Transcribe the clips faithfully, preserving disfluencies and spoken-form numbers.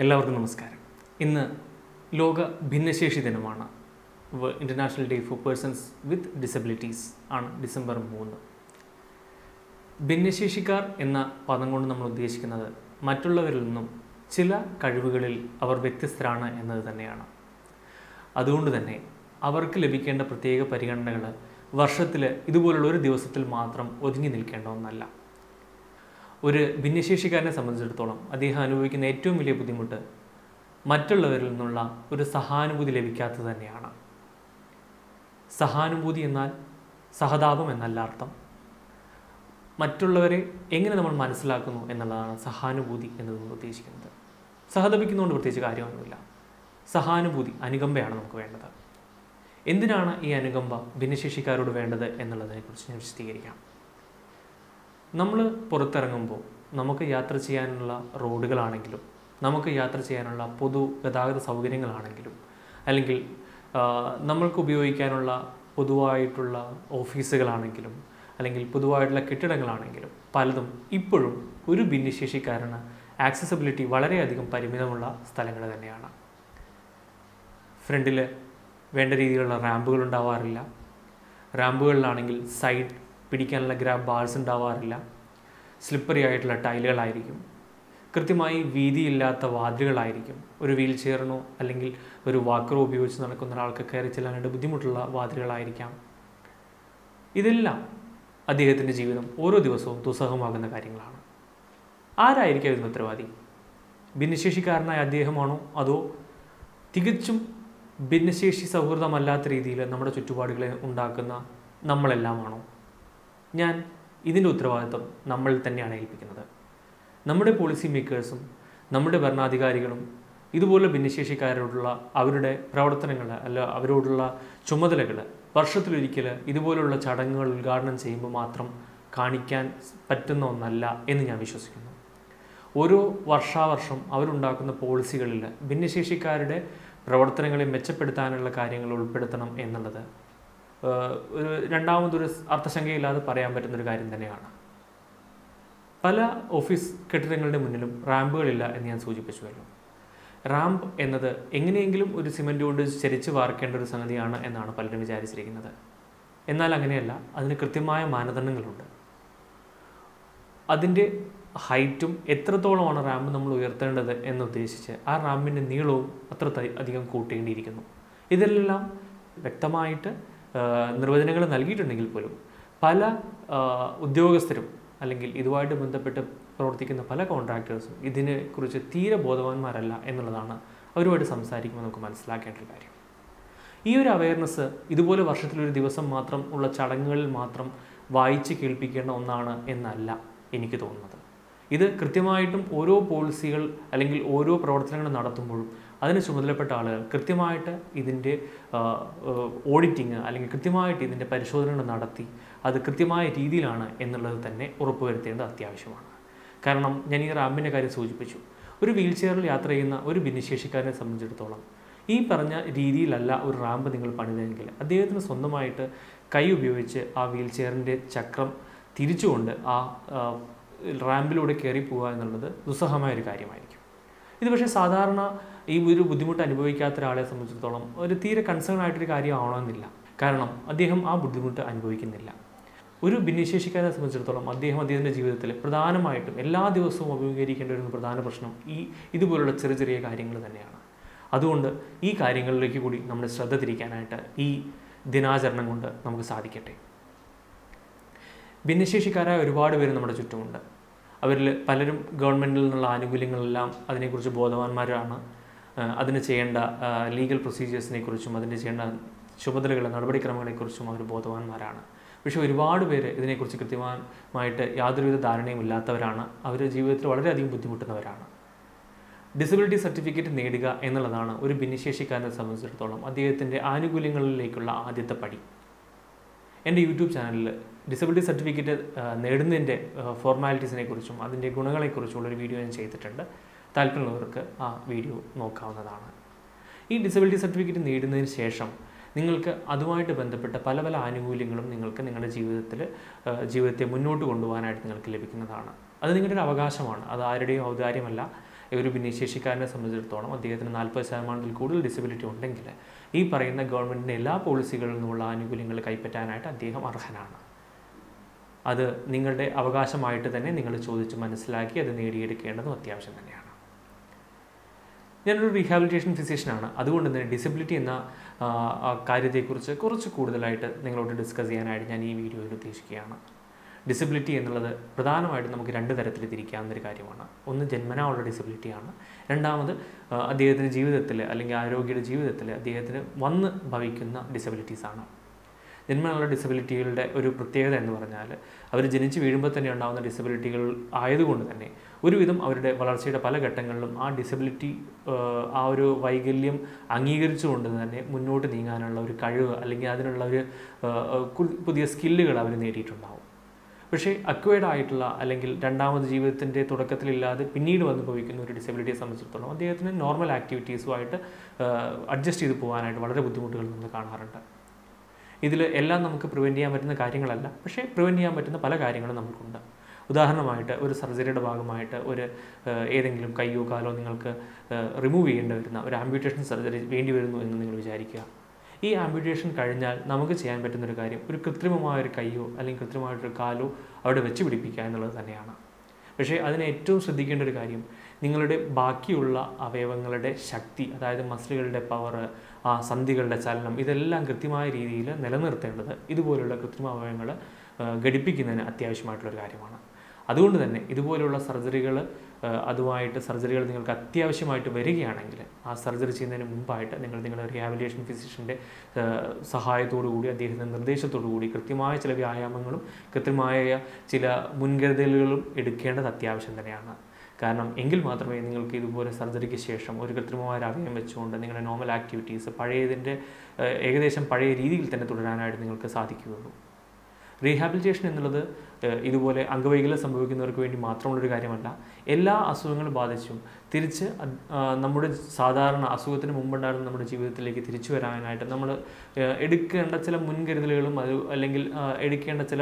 എല്ലാവർക്കും നമസ്കാരം. ഇന്ന് ലോക ഭിന്നശേഷി ദിനമാണ്. International day for persons with disabilities ആണ് ഡിസംബർ മൂന്ന്. ഭിന്നശേഷിക്കാർ എന്ന പദം കൊണ്ട് നമ്മൾ ഉദ്ദേശിക്കുന്നത് മറ്റുള്ളവരിൽ നിന്നും ചില കഴിവുകളിൽ അവർ വ്യത്യസ്തരാണ് എന്നത് തന്നെയാണ്. അതുകൊണ്ട് തന്നെ അവർക്ക് ലഭിക്കേണ്ട പ്രത്യേക പരിഗണനകൾ വർഷത്തിൽ ഇതുപോലുള്ള ഒരു ദിവസത്തിൽ മാത്രം ഒതുങ്ങി നിൽക്കേണ്ട ഒന്നല്ല. ഒരു ഭിന്നശേഷിക്കാരനെ സംബന്ധിച്ചിടത്തോളം അദ്ദേഹം അനുഭവിക്കുന്ന ഏറ്റവും വലിയ ബുദ്ധിമുട്ട് മറ്റുള്ളവരിൽ നിന്നുള്ള ഒരു സഹാനുഭൂതി ലഭിക്കാത്തത് തന്നെയാണ്. സഹാനുഭൂതി എന്നാൽ സഹതാപം എന്നല്ല അർത്ഥം. മറ്റുള്ളവരെ എങ്ങനെ നമ്മൾ മനസ്സിലാക്കുന്നു എന്നുള്ളതാണ് സഹാനുഭൂതി എന്നതുകൊണ്ട് ഉദ്ദേശിക്കുന്നത്. സഹതപിക്കുന്നതുകൊണ്ട് പ്രത്യേകിച്ച് കാര്യമൊന്നുമില്ല. സഹാനുഭൂതി, അനുകമ്പയാണ് നമുക്ക് വേണ്ടത്. എന്തിനാണ് ഈ അനുകമ്പ ഭിന്നശേഷിക്കാരോട് വേണ്ടത് എന്നുള്ളതിനെക്കുറിച്ച് ഞാൻ വിശദീകരിക്കാം. നമ്മൾ പുറത്തിറങ്ങുമ്പോൾ നമുക്ക് യാത്ര ചെയ്യാനുള്ള റോഡുകളാണെങ്കിലും നമുക്ക് യാത്ര ചെയ്യാനുള്ള പൊതു ഗതാഗത സൗകര്യങ്ങളാണെങ്കിലും അല്ലെങ്കിൽ നമ്മൾക്ക് ഉപയോഗിക്കാനുള്ള പൊതുവായിട്ടുള്ള ഓഫീസുകളാണെങ്കിലും അല്ലെങ്കിൽ പൊതുവായിട്ടുള്ള കെട്ടിടങ്ങളാണെങ്കിലും പലതും ഇപ്പോഴും ഒരു ഭിന്നശേഷിക്കാരന് ആക്സസിബിലിറ്റി വളരെയധികം പരിമിതമുള്ള സ്ഥലങ്ങൾ തന്നെയാണ്. ഫ്രണ്ടിൽ വേണ്ട രീതിയിലുള്ള റാമ്പുകൾ ഉണ്ടാവാറില്ല. റാമ്പുകളിലാണെങ്കിൽ സൈഡ് പിടിക്കാനുള്ള ഗ്രാബ് ബാർസ് ഉണ്ടാവാറില്ല. സ്ലിപ്പറി ആയിട്ടുള്ള ടൈലുകളായിരിക്കും. കൃത്യമായി വീതിയില്ലാത്ത വാതിലുകളായിരിക്കും. ഒരു വീൽ ചെയറിനോ അല്ലെങ്കിൽ ഒരു വാക്കറോ ഉപയോഗിച്ച് നടക്കുന്ന ഒരാൾക്ക് കയറി ചെല്ലാനായിട്ട് ബുദ്ധിമുട്ടുള്ള വാതിലുകളായിരിക്കാം. ഇതെല്ലാം അദ്ദേഹത്തിൻ്റെ ജീവിതം ഓരോ ദിവസവും ദുസ്സഹമാകുന്ന കാര്യങ്ങളാണ്. ആരായിരിക്കും ഇതിന് ഉത്തരവാദി? ഭിന്നശേഷിക്കാരനായ അദ്ദേഹമാണോ, അതോ തികച്ചും ഭിന്നശേഷി സൗഹൃദമല്ലാത്ത രീതിയിൽ നമ്മുടെ ചുറ്റുപാടുകളെ ഉണ്ടാക്കുന്ന നമ്മളെല്ലാമാണോ? ഞാൻ ഇതിൻ്റെ ഉത്തരവാദിത്വം നമ്മളിൽ തന്നെയാണ് ഏൽപ്പിക്കുന്നത്. നമ്മുടെ പോളിസി മേക്കേഴ്സും നമ്മുടെ ഭരണാധികാരികളും ഇതുപോലെ ഭിന്നശേഷിക്കാരോടുള്ള അവരുടെ പ്രവർത്തനങ്ങൾ അല്ല അവരോടുള്ള ചുമതലകൾ വർഷത്തിലൊരിക്കൽ ഇതുപോലുള്ള ചടങ്ങുകൾ ഉദ്ഘാടനം ചെയ്യുമ്പോൾ മാത്രം കാണിക്കാൻ പറ്റുന്ന ഒന്നല്ല എന്ന് ഞാൻ വിശ്വസിക്കുന്നു. ഓരോ വർഷാവർഷം അവരുണ്ടാക്കുന്ന പോളിസികളിൽ ഭിന്നശേഷിക്കാരുടെ പ്രവർത്തനങ്ങളെ മെച്ചപ്പെടുത്താനുള്ള കാര്യങ്ങൾ ഉൾപ്പെടുത്തണം എന്നുള്ളത് ഒരു രണ്ടാമതൊരു അർത്ഥശങ്കയില്ലാതെ പറയാൻ പറ്റുന്നൊരു കാര്യം തന്നെയാണ്. പല ഓഫീസ് കെട്ടിടങ്ങളുടെ മുന്നിലും റാമ്പുകളില്ല എന്ന് ഞാൻ സൂചിപ്പിച്ചുവല്ലോ. റാമ്പ് എന്നത് എങ്ങനെയെങ്കിലും ഒരു സിമൻറ്റ് കൊണ്ട് ചരിച്ച് വാർക്കേണ്ട ഒരു സംഗതിയാണ് എന്നാണ് പലരും വിചാരിച്ചിരിക്കുന്നത്. എന്നാൽ അങ്ങനെയല്ല. അതിന് കൃത്യമായ മാനദണ്ഡങ്ങളുണ്ട്. അതിൻ്റെ ഹൈറ്റും എത്രത്തോളമാണ് റാമ്പ് നമ്മൾ ഉയർത്തേണ്ടത് എന്നുദ്ദേശിച്ച് ആ റാമ്പിൻ്റെ നീളവും അത്ര അധികം കൂട്ടേണ്ടിയിരിക്കുന്നു. ഇതെല്ലാം വ്യക്തമായിട്ട് നിർവചനങ്ങൾ നൽകിയിട്ടുണ്ടെങ്കിൽ പോലും പല ഉദ്യോഗസ്ഥരും അല്ലെങ്കിൽ ഇതുമായിട്ട് ബന്ധപ്പെട്ട് പ്രവർത്തിക്കുന്ന പല കോൺട്രാക്ടേഴ്സും ഇതിനെക്കുറിച്ച് തീരെ ബോധവാന്മാരല്ല എന്നുള്ളതാണ് അവരുമായിട്ട് സംസാരിക്കുമ്പോൾ നമുക്ക് മനസ്സിലാക്കേണ്ട ഒരു കാര്യം. ഈ ഒരു അവയർനെസ് ഇതുപോലെ വർഷത്തിലൊരു ദിവസം മാത്രം ഉള്ള ചടങ്ങുകളിൽ മാത്രം വായിച്ച് കേൾപ്പിക്കേണ്ട ഒന്നാണ് എന്നല്ല എനിക്ക് തോന്നുന്നത്. ഇത് കൃത്യമായിട്ടും ഓരോ പോളിസികൾ അല്ലെങ്കിൽ ഓരോ പ്രവർത്തനങ്ങൾ നടത്തുമ്പോഴും അതിന് ചുമതലപ്പെട്ട ആളുകൾ കൃത്യമായിട്ട് ഇതിൻ്റെ ഓഡിറ്റിങ് അല്ലെങ്കിൽ കൃത്യമായിട്ട് ഇതിൻ്റെ പരിശോധനകൾ നടത്തി അത് കൃത്യമായ രീതിയിലാണ് എന്നുള്ളത് തന്നെ ഉറപ്പുവരുത്തേണ്ടത് അത്യാവശ്യമാണ്. കാരണം ഞാൻ ഈ റാമ്പിൻ്റെ കാര്യം സൂചിപ്പിച്ചു. ഒരു വീൽ ചെയറിൽ യാത്ര ചെയ്യുന്ന ഒരു ഭിന്നശേഷിക്കാരനെ സംബന്ധിച്ചിടത്തോളം ഈ പറഞ്ഞ രീതിയിലല്ല ഒരു റാമ്പ് നിങ്ങൾ പണിതെങ്കിൽ അദ്ദേഹത്തിന് സ്വന്തമായിട്ട് കൈ ഉപയോഗിച്ച് ആ വീൽ ചെയറിൻ്റെ ചക്രം തിരിച്ചുകൊണ്ട് ആ റാമ്പിലൂടെ കയറി പോകുക എന്നുള്ളത് ദുസ്സഹമായൊരു കാര്യമായിരിക്കും. ഇത് പക്ഷേ സാധാരണ ഈ ഒരു ബുദ്ധിമുട്ട് അനുഭവിക്കാത്ത ഒരാളെ സംബന്ധിച്ചിടത്തോളം ഒരു തീരെ കൺസേൺ ആയിട്ടൊരു കാര്യമാവണമെന്നില്ല. കാരണം അദ്ദേഹം ആ ബുദ്ധിമുട്ട് അനുഭവിക്കുന്നില്ല. ഒരു ഭിന്നശേഷിക്കാരനെ സംബന്ധിച്ചിടത്തോളം അദ്ദേഹം അദ്ദേഹത്തിൻ്റെ ജീവിതത്തിൽ പ്രധാനമായിട്ടും എല്ലാ ദിവസവും അഭിമുഖീകരിക്കേണ്ട ഒരു പ്രധാന പ്രശ്നം ഈ ഇതുപോലുള്ള ചെറിയ ചെറിയ കാര്യങ്ങൾ തന്നെയാണ്. അതുകൊണ്ട് ഈ കാര്യങ്ങളിലേക്ക് കൂടി നമ്മുടെ ശ്രദ്ധ തിരിക്കാനായിട്ട് ഈ ദിനാചരണം കൊണ്ട് നമുക്ക് സാധിക്കട്ടെ. ഭിന്നശേഷിക്കാരായ ഒരുപാട് പേര് നമ്മുടെ ചുറ്റുമുണ്ട്. അവരിൽ പലരും ഗവൺമെൻറ്റിൽ നിന്നുള്ള ആനുകൂല്യങ്ങളെല്ലാം അതിനെക്കുറിച്ച് ബോധവാന്മാരാണ്. അതിന് ചെയ്യേണ്ട ലീഗൽ പ്രൊസീജിയേഴ്സിനെ കുറിച്ചും അതിന് ചെയ്യേണ്ട ചുമതലകളെ നടപടിക്രമങ്ങളെക്കുറിച്ചും അവർ ബോധവാന്മാരാണ്. പക്ഷേ ഒരുപാട് പേര് ഇതിനെക്കുറിച്ച് കൃത്യമായിട്ട് യാതൊരുവിധ ധാരണയും ഇല്ലാത്തവരാണ്. അവർ ജീവിതത്തിൽ വളരെയധികം ബുദ്ധിമുട്ടുന്നവരാണ്. ഡിസബിലിറ്റി സർട്ടിഫിക്കറ്റ് നേടുക എന്നുള്ളതാണ് ഒരു ഭിന്നശേഷിക്കാരനെ സംബന്ധിച്ചിടത്തോളം അദ്ദേഹത്തിൻ്റെ ആനുകൂല്യങ്ങളിലേക്കുള്ള ആദ്യത്തെ പടി. എൻ്റെ യൂട്യൂബ് ചാനലിൽ ഡിസബിലിറ്റി സർട്ടിഫിക്കറ്റ് നേടുന്നതിൻ്റെ ഫോർമാലിറ്റീസിനെ കുറിച്ചും അതിൻ്റെ ഗുണങ്ങളെക്കുറിച്ചുള്ളൊരു വീഡിയോ ഞാൻ ചെയ്തിട്ടുണ്ട്. താല്പര്യമുള്ളവർക്ക് ആ വീഡിയോ നോക്കാവുന്നതാണ്. ഈ ഡിസബിലിറ്റി സർട്ടിഫിക്കറ്റ് നേടുന്നതിന് ശേഷം നിങ്ങൾക്ക് അതുമായിട്ട് ബന്ധപ്പെട്ട പല പല ആനുകൂല്യങ്ങളും നിങ്ങൾക്ക് നിങ്ങളുടെ ജീവിതത്തിൽ ജീവിതത്തെ മുന്നോട്ട് കൊണ്ടുപോകാനായിട്ട് നിങ്ങൾക്ക് ലഭിക്കുന്നതാണ്. അത് നിങ്ങളുടെ ഒരു അവകാശമാണ്. അത് ആരുടെയും ഔദാര്യമല്ല. ഒരു ഭിന്നശേഷിക്കാരനെ സംബന്ധിച്ചിടത്തോളം അദ്ദേഹത്തിന് നാൽപ്പത് ശതമാനത്തിൽ കൂടുതൽ ഡിസബിലിറ്റി ഉണ്ടെങ്കിൽ ഈ പറയുന്ന ഗവൺമെൻറ്റിൻ്റെ എല്ലാ പോളിസികളിൽ നിന്നുള്ള ആനുകൂല്യങ്ങൾ കൈപ്പറ്റാനായിട്ട് അദ്ദേഹം അർഹനാണ്. അത് നിങ്ങളുടെ അവകാശമായിട്ട് തന്നെ നിങ്ങൾ ചോദിച്ച് മനസ്സിലാക്കി അത് നേടിയെടുക്കേണ്ടതും അത്യാവശ്യം തന്നെയാണ്. ഞാനൊരു റീഹാബിലിറ്റേഷൻ ഫിസിഷ്യനാണ്. അതുകൊണ്ട് തന്നെ ഡിസബിലിറ്റി എന്ന കാര്യത്തെക്കുറിച്ച് കുറച്ച് കൂടുതലായിട്ട് നിങ്ങളോട് ഡിസ്കസ് ചെയ്യാനായിട്ട് ഞാൻ ഈ വീഡിയോയിൽ ഉദ്ദേശിക്കുകയാണ്. ഡിസബിലിറ്റി എന്നുള്ളത് പ്രധാനമായിട്ടും നമുക്ക് രണ്ട് തരത്തിൽ തിരിക്കാവുന്നൊരു കാര്യമാണ്. ഒന്ന് ജന്മനാ ഉള്ള ഡിസബിലിറ്റിയാണ്. രണ്ടാമത് അദ്ദേഹത്തിൻ്റെ ജീവിതത്തിൽ അല്ലെങ്കിൽ ആരോഗ്യയുടെ ജീവിതത്തിൽ അദ്ദേഹത്തിന് വന്ന് ഭവിക്കുന്ന ഡിസബിലിറ്റീസാണ്. ജന്മനായുള്ള ഡിസബിലിറ്റികളുടെ ഒരു പ്രത്യേകത എന്ന് പറഞ്ഞാൽ അവർ ജനിച്ച് വീഴുമ്പോൾ തന്നെ ഉണ്ടാകുന്ന ഡിസബിലിറ്റികൾ ആയതുകൊണ്ട് തന്നെ ഒരുവിധം അവരുടെ വളർച്ചയുടെ പല ഘട്ടങ്ങളിലും ആ ഡിസബിലിറ്റി ആ ഒരു വൈകല്യം അംഗീകരിച്ചുകൊണ്ട് തന്നെ മുന്നോട്ട് നീങ്ങാനുള്ള ഒരു കഴിവ് അല്ലെങ്കിൽ അതിനുള്ള ഒരു പുതിയ സ്കില്ലുകൾ അവർ നേടിയിട്ടുണ്ടാവും. പക്ഷേ അക്വയർഡ് ആയിട്ടുള്ള അല്ലെങ്കിൽ രണ്ടാമത് ജീവിതത്തിൻ്റെ തുടക്കത്തിലില്ലാതെ പിന്നീട് വന്ന് ഭവിക്കുന്ന ഒരു ഡിസബിലിറ്റിയെ സംബന്ധിച്ചിടത്തോളം അദ്ദേഹത്തിന് നോർമൽ ആക്ടിവിറ്റീസുമായിട്ട് അഡ്ജസ്റ്റ് ചെയ്ത് പോകാനായിട്ട് വളരെ ബുദ്ധിമുട്ടുകൾ നമ്മൾ കാണാറുണ്ട്. ഇതിൽ എല്ലാം നമുക്ക് പ്രിവെൻറ്റ് ചെയ്യാൻ പറ്റുന്ന കാര്യങ്ങളല്ല, പക്ഷേ പ്രിവെൻറ്റ് ചെയ്യാൻ പറ്റുന്ന പല കാര്യങ്ങളും നമുക്കുണ്ട്. ഉദാഹരണമായിട്ട് ഒരു സർജറിയുടെ ഭാഗമായിട്ട് ഒരു ഏതെങ്കിലും കയ്യോ കാലോ നിങ്ങൾക്ക് റിമൂവ് ചെയ്യേണ്ടി വരുന്ന ഒരു ആംബ്യൂട്ടേഷൻ സർജറി വേണ്ടി വരുന്നു എന്ന് നിങ്ങൾ വിചാരിക്കുക. ഈ ആംബ്യൂട്ടേഷൻ കഴിഞ്ഞാൽ നമുക്ക് ചെയ്യാൻ പറ്റുന്നൊരു കാര്യം ഒരു കൃത്രിമമായൊരു കയ്യോ അല്ലെങ്കിൽ കൃത്രിമമായിട്ടൊരു കാലോ അവിടെ വെച്ച് പിടിപ്പിക്കുക എന്നുള്ളത് തന്നെയാണ്. പക്ഷേ അതിന് ഏറ്റവും ശ്രദ്ധിക്കേണ്ട ഒരു കാര്യം നിങ്ങളുടെ ബാക്കിയുള്ള അവയവങ്ങളുടെ ശക്തി, അതായത് മസിലുകളുടെ പവർ, ആ സന്ധികളുടെ ചലനം, ഇതെല്ലാം കൃത്യമായ രീതിയിൽ നിലനിർത്തേണ്ടത് ഇതുപോലുള്ള കൃത്രിമ അവയവങ്ങൾ ഘടിപ്പിക്കുന്നതിന് അത്യാവശ്യമായിട്ടുള്ളൊരു കാര്യമാണ്. അതുകൊണ്ട് തന്നെ ഇതുപോലുള്ള സർജറികൾ അതുമായിട്ട് സർജറികൾ നിങ്ങൾക്ക് അത്യാവശ്യമായിട്ട് വരികയാണെങ്കിൽ ആ സർജറി ചെയ്യുന്നതിന് മുമ്പായിട്ട് നിങ്ങൾ നിങ്ങളുടെ റീഹാബിലിറ്റേഷൻ ഫിസിഷ്യൻ്റെ സഹായത്തോടു കൂടി അദ്ദേഹത്തിൻ്റെ നിർദ്ദേശത്തോടു കൂടി കൃത്യമായ ചില വ്യായാമങ്ങളും കൃത്യമായ ചില മുൻകരുതലുകളും എടുക്കേണ്ടത് അത്യാവശ്യം തന്നെയാണ്. കാരണം എങ്കിൽ മാത്രമേ നിങ്ങൾക്ക് ഇതുപോലെ സർജറിക്ക് ശേഷം ഒരു കൃത്രിമമായ അവയവം വെച്ചുകൊണ്ട് നിങ്ങളുടെ നോർമൽ ആക്ടിവിറ്റീസ് പഴയതിൻ്റെ ഏകദേശം പഴയ രീതിയിൽ തന്നെ തുടരാനായിട്ട് നിങ്ങൾക്ക് സാധിക്കുകയുള്ളൂ. റീഹാബിലിറ്റേഷൻ എന്നുള്ളത് ഇതുപോലെ അംഗവൈകല്യം സംഭവിക്കുന്നവർക്ക് വേണ്ടി മാത്രമുള്ളൊരു കാര്യമല്ല. എല്ലാ അസുഖങ്ങളും ബാധിച്ചും തിരിച്ച് നമ്മുടെ സാധാരണ അസുഖത്തിന് മുമ്പുണ്ടായിരുന്ന നമ്മുടെ ജീവിതത്തിലേക്ക് തിരിച്ചു വരാനായിട്ട് നമ്മൾ എടുക്കേണ്ട ചില മുൻകരുതലുകളും അത് അല്ലെങ്കിൽ എടുക്കേണ്ട ചില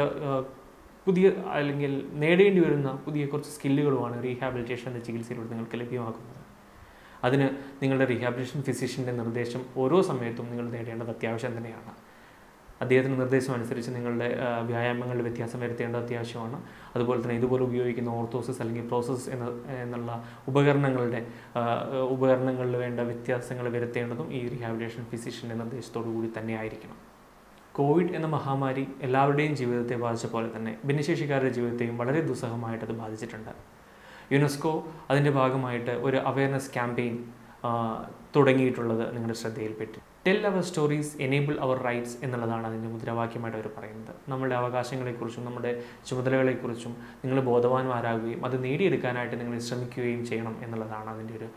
പുതിയ അല്ലെങ്കിൽ നേടേണ്ടി വരുന്ന പുതിയ കുറച്ച് സ്കില്ലുകളുമാണ് റീഹാബിലിറ്റേഷൻ എന്ന ചികിത്സയിലൂടെ നിങ്ങൾക്ക് ലഭ്യമാക്കുന്നത്. അതിന് നിങ്ങളുടെ റീഹാബിലിറ്റേഷൻ ഫിസിഷ്യൻ്റെ നിർദ്ദേശം ഓരോ സമയത്തും നിങ്ങൾ നേടേണ്ടത് അത്യാവശ്യം തന്നെയാണ്. അദ്ദേഹത്തിൻ്റെ നിർദ്ദേശം അനുസരിച്ച് നിങ്ങളുടെ വ്യായാമങ്ങളിൽ വ്യത്യാസം വരുത്തേണ്ടത് അത്യാവശ്യമാണ്. അതുപോലെ തന്നെ ഇതുപോലെ ഉപയോഗിക്കുന്ന ഓർത്തോസിസ് അല്ലെങ്കിൽ പ്രോസസ് എന്ന എന്നുള്ള ഉപകരണങ്ങളുടെ ഉപകരണങ്ങളിൽ വേണ്ട വ്യത്യാസങ്ങൾ വരുത്തേണ്ടതും ഈ റീഹാബിലിറ്റേഷൻ ഫിസിഷ്യൻ്റെ നിർദ്ദേശത്തോടു കൂടി തന്നെ ആയിരിക്കണം. കോവിഡ് എന്ന മഹാമാരി എല്ലാവരുടെയും ജീവിതത്തെ ബാധിച്ച പോലെ തന്നെ ഭിന്നശേഷിക്കാരുടെ ജീവിതത്തെയും വളരെ ദുസ്സഹമായിട്ട് അത് ബാധിച്ചിട്ടുണ്ട്. യുനെസ്കോ അതിൻ്റെ ഭാഗമായിട്ട് ഒരു അവയർനെസ് ക്യാമ്പയിൻ തുടങ്ങിയിട്ടുള്ളത് നിങ്ങളുടെ ശ്രദ്ധയിൽപ്പെട്ടു. Tell our stories enable our rights എന്നുള്ളതാണ് അതിൻ്റെ മുദ്രാവാക്യമായിട്ട് അവർ പറയുന്നത്. നമ്മുടെ അവകാശങ്ങളെക്കുറിച്ചും നമ്മുടെ ചുമതലകളെക്കുറിച്ചും നിങ്ങൾ ബോധവാന്മാരാകുകയും അത് നേടിയെടുക്കാനായിട്ട് നിങ്ങൾ ശ്രമിക്കുകയും ചെയ്യണം എന്നുള്ളതാണ് അതിൻ്റെ ഒരു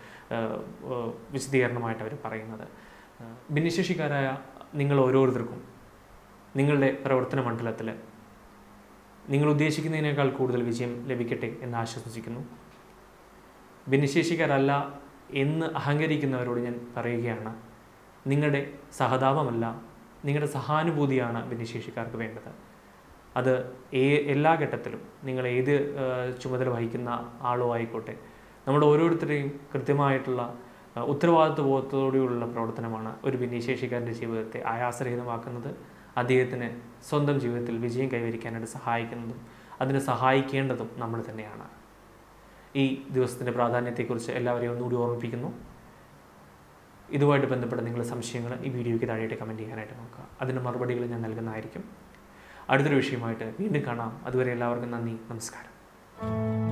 വിശദീകരണമായിട്ട് അവർ പറയുന്നത്. ഭിന്നശേഷിക്കാരായ നിങ്ങൾ ഓരോരുത്തർക്കും നിങ്ങളുടെ പ്രവർത്തന മണ്ഡലത്തിൽ നിങ്ങൾ ഉദ്ദേശിക്കുന്നതിനേക്കാൾ കൂടുതൽ വിജയം ലഭിക്കട്ടെ എന്ന് ആശംസിക്കുന്നു. ഭിന്നശേഷിക്കാരല്ല എന്ന് അഹങ്കരിക്കുന്നവരോട് ഞാൻ പറയുകയാണ്, നിങ്ങളുടെ സഹതാപമല്ല നിങ്ങളുടെ സഹാനുഭൂതിയാണ് ഭിന്നശേഷിക്കാർക്ക് വേണ്ടത്. അത് ഏ എല്ലാ ഘട്ടത്തിലും നിങ്ങൾ ഏത് ചുമതല വഹിക്കുന്ന ആളോ ആയിക്കോട്ടെ, നമ്മുടെ ഓരോരുത്തരുടെയും കൃത്യമായിട്ടുള്ള ഉത്തരവാദിത്വ ബോധത്തോടെയുള്ള പ്രവർത്തനമാണ് ഒരു ഭിന്നശേഷിക്കാരൻ്റെ ജീവിതത്തെ ആയാസരഹിതമാക്കുന്നത്, അദ്ദേഹത്തിന് സ്വന്തം ജീവിതത്തിൽ വിജയം കൈവരിക്കാനായിട്ട് സഹായിക്കുന്നതും അതിനെ സഹായിക്കേണ്ടതും നമ്മൾ തന്നെയാണ്. ഈ ദിവസത്തിൻ്റെ പ്രാധാന്യത്തെക്കുറിച്ച് എല്ലാവരെയും ഒന്നുകൂടി ഓർമ്മിപ്പിക്കുന്നു. ഇതുമായിട്ട് ബന്ധപ്പെട്ട നിങ്ങളുടെ സംശയങ്ങൾ ഈ വീഡിയോയ്ക്ക് താഴെയായിട്ട് കമൻറ്റ് ചെയ്യാനായിട്ട് നോക്കുക. അതിൻ്റെ മറുപടികൾ ഞാൻ നൽകുന്നതായിരിക്കും. അടുത്തൊരു വിഷയമായിട്ട് വീണ്ടും കാണാം. അതുവരെ എല്ലാവർക്കും നന്ദി, നമസ്കാരം.